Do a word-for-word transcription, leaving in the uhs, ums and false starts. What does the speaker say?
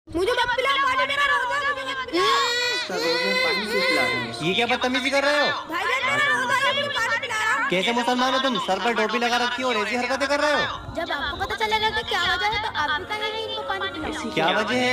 मुझे मत पिला पानी, मेरा रोजा है, मुझे मत पिला। सर रोज में पानी क्यों पिला रहे हैं? ये क्या बदतमीजी कर रहे हो? भाईजान मेरा रोजा है, मुझे पानी पिला रहा हूं। कैसे मुसलमान हो तुम? सर पर टोपी लगा रखी हो और ऐसी हरकतें कर रहे हो? जब आपको पता चलेगा कि क्या वजह है तो आप भी कहेंगे इनको पानी पिलाओ। क्या वजह है?